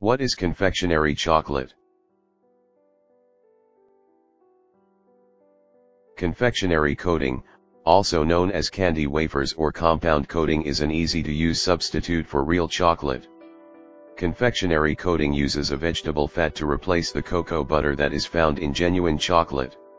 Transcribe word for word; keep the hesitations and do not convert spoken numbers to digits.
What is confectionery chocolate? Confectionery coating, also known as candy wafers or compound coating, is an easy-to-use substitute for real chocolate. Confectionery coating uses a vegetable fat to replace the cocoa butter that is found in genuine chocolate.